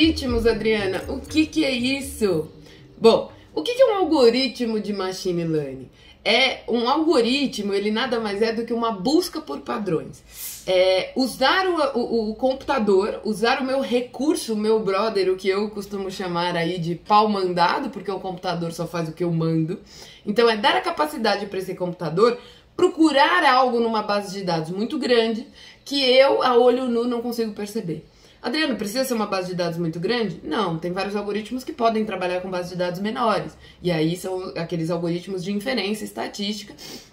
Algoritmos, Adriana, o que é isso? Bom, o que é um algoritmo de machine learning? Um algoritmo, ele nada mais é do que uma busca por padrões. Usar o computador, usar o meu recurso, o meu brother, o que eu costumo chamar aí de pau mandado, porque o computador só faz o que eu mando. Então dar a capacidade para esse computador procurar algo numa base de dados muito grande que eu, a olho nu, não consigo perceber. Adriano, precisa ser uma base de dados muito grande? Não, tem vários algoritmos que podem trabalhar com bases de dados menores. E aí são aqueles algoritmos de inferência estatística.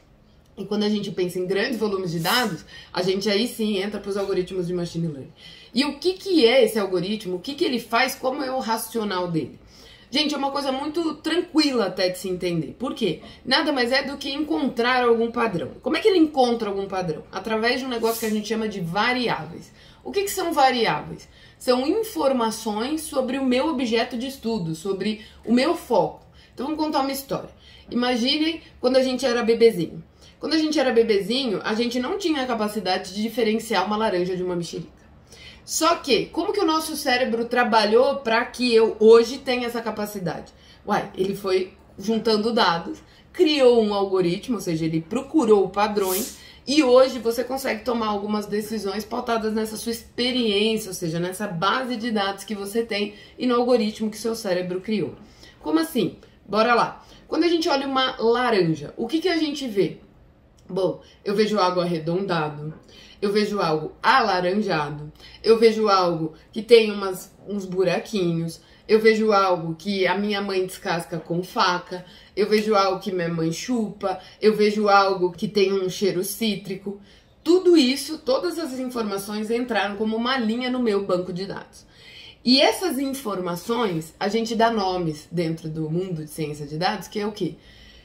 E quando a gente pensa em grandes volumes de dados, a gente aí sim entra para os algoritmos de machine learning. E o que é esse algoritmo? O que ele faz? Como é o racional dele? Gente, é uma coisa muito tranquila até de se entender. Por quê? Nada mais é do que encontrar algum padrão. Como é que ele encontra algum padrão? Através de um negócio que a gente chama de variáveis. O que são variáveis? São informações sobre o meu objeto de estudo, sobre o meu foco. Então vamos contar uma história. Imaginem quando a gente era bebezinho. Quando a gente era bebezinho, a gente não tinha a capacidade de diferenciar uma laranja de uma mexerica. Só que, como que o nosso cérebro trabalhou para que eu hoje tenha essa capacidade? Ele foi juntando dados, criou um algoritmo, ou seja, ele procurou padrões, e hoje você consegue tomar algumas decisões pautadas nessa sua experiência, ou seja, nessa base de dados que você tem e no algoritmo que seu cérebro criou. Como assim? Bora lá. Quando a gente olha uma laranja, o que a gente vê? Bom, eu vejo algo arredondado, eu vejo algo alaranjado, eu vejo algo que tem uns buraquinhos, eu vejo algo que a minha mãe descasca com faca, eu vejo algo que minha mãe chupa, eu vejo algo que tem um cheiro cítrico. Tudo isso, todas essas informações entraram como uma linha no meu banco de dados. E essas informações, a gente dá nomes dentro do mundo de ciência de dados, que é o quê?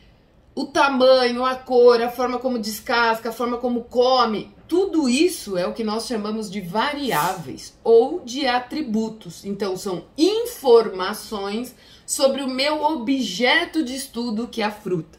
O tamanho, a cor, a forma como descasca, a forma como come, tudo isso é o que nós chamamos de variáveis ou de atributos. Então, são informações sobre o meu objeto de estudo, que é a fruta.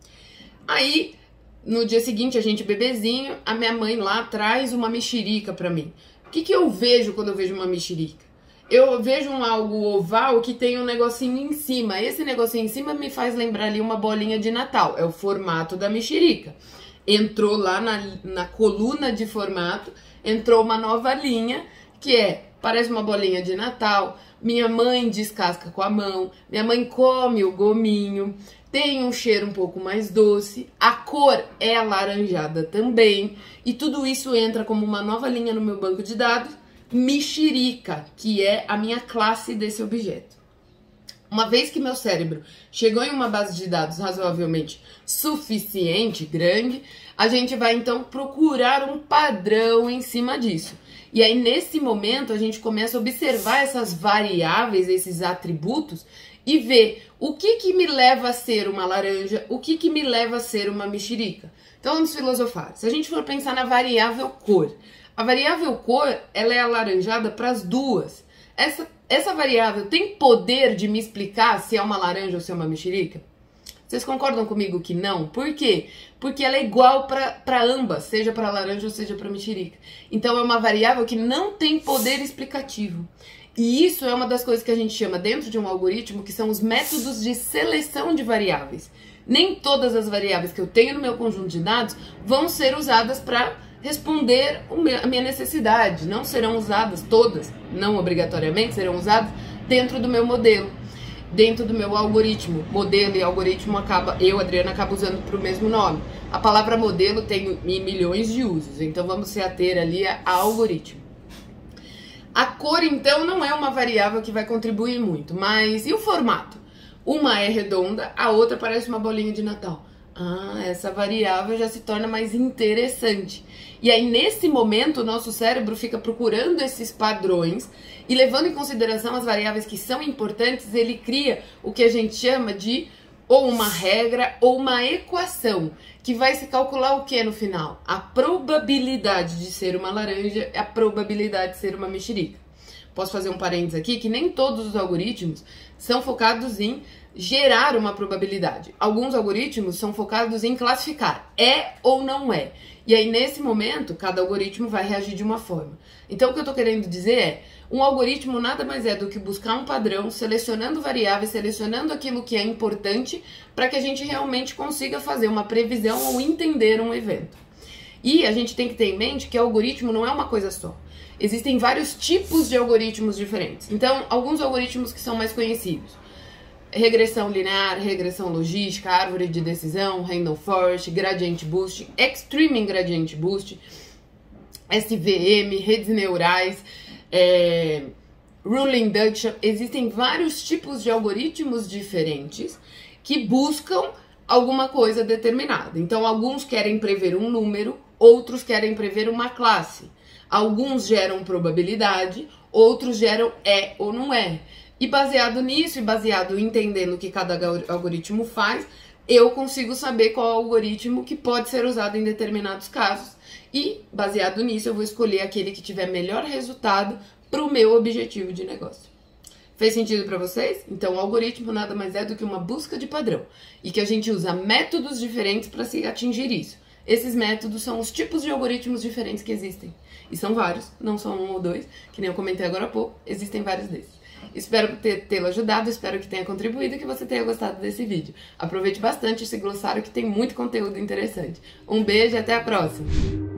Aí, no dia seguinte, a gente bebezinho, a minha mãe lá traz uma mexerica para mim. O que eu vejo quando eu vejo uma mexerica? Eu vejo algo oval que tem um negocinho em cima. Esse negocinho em cima me faz lembrar ali uma bolinha de Natal. É o formato da mexerica. Entrou lá na coluna de formato, entrou uma nova linha que parece uma bolinha de Natal. Minha mãe descasca com a mão, minha mãe come o gominho, tem um cheiro um pouco mais doce, a cor é alaranjada também. E tudo isso entra como uma nova linha no meu banco de dados. Mexerica, que é a minha classe desse objeto. Uma vez que meu cérebro chegou em uma base de dados razoavelmente suficiente, grande, a gente vai então procurar um padrão em cima disso. E aí nesse momento a gente começa a observar essas variáveis, esses atributos e ver o que me leva a ser uma laranja, o que me leva a ser uma mexerica. Então vamos filosofar. Se a gente for pensar na variável cor, a variável cor, ela é alaranjada para as duas. Essa variável tem poder de me explicar se é uma laranja ou se é uma mexerica? Vocês concordam comigo que não? Por quê? Porque ela é igual para ambas, seja para laranja ou seja para mexerica. Então é uma variável que não tem poder explicativo. E isso é uma das coisas que a gente chama dentro de um algoritmo, que são os métodos de seleção de variáveis. Nem todas as variáveis que eu tenho no meu conjunto de dados vão ser usadas para responder a minha necessidade. Não serão usadas todas, não obrigatoriamente serão usadas dentro do meu modelo, dentro do meu algoritmo. Modelo e algoritmo Adriana, acabo usando para o mesmo nome. A palavra modelo tem milhões de usos, então vamos se ater ali a algoritmo. A cor, então, não é uma variável que vai contribuir muito, mas e o formato? Uma é redonda, a outra parece uma bolinha de Natal. Essa variável já se torna mais interessante. E aí, nesse momento, o nosso cérebro fica procurando esses padrões e, levando em consideração as variáveis que são importantes, ele cria o que a gente chama de ou uma regra ou uma equação, que vai se calcular o que no final? A probabilidade de ser uma laranja, a probabilidade de ser uma mexerica. Posso fazer um parênteses aqui, que nem todos os algoritmos são focados em gerar uma probabilidade. Alguns algoritmos são focados em classificar, é ou não é. E aí, nesse momento, cada algoritmo vai reagir de uma forma. Então, o que eu tô querendo dizer Um algoritmo nada mais é do que buscar um padrão, selecionando variáveis, selecionando aquilo que é importante para que a gente realmente consiga fazer uma previsão ou entender um evento. E a gente tem que ter em mente que algoritmo não é uma coisa só. Existem vários tipos de algoritmos diferentes. Então, alguns algoritmos que são mais conhecidos: regressão linear, regressão logística, árvore de decisão, random forest, gradient boost, extreme gradient boost, SVM, redes neurais, rule induction. Existem vários tipos de algoritmos diferentes que buscam alguma coisa determinada. Então, alguns querem prever um número, outros querem prever uma classe. Alguns geram probabilidade, outros geram é ou não é. E baseado nisso, e baseado entendendo o que cada algoritmo faz, eu consigo saber qual algoritmo que pode ser usado em determinados casos. E, baseado nisso, eu vou escolher aquele que tiver melhor resultado para o meu objetivo de negócio. Fez sentido para vocês? Então, o algoritmo nada mais é do que uma busca de padrão. E que a gente usa métodos diferentes para se atingir isso. Esses métodos são os tipos de algoritmos diferentes que existem. E são vários, não são um ou dois, que nem eu comentei agora há pouco, existem vários desses. Espero tê-lo ajudado, espero que tenha contribuído e que você tenha gostado desse vídeo. Aproveite bastante esse glossário que tem muito conteúdo interessante. Um beijo e até a próxima!